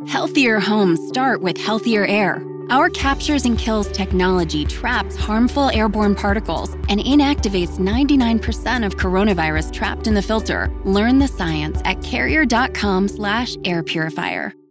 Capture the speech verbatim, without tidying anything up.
Healthier homes start with healthier air. Our captures and kills technology traps harmful airborne particles and inactivates ninety-nine percent of coronavirus trapped in the filter. Learn the science at carrier dot com slash air purifier.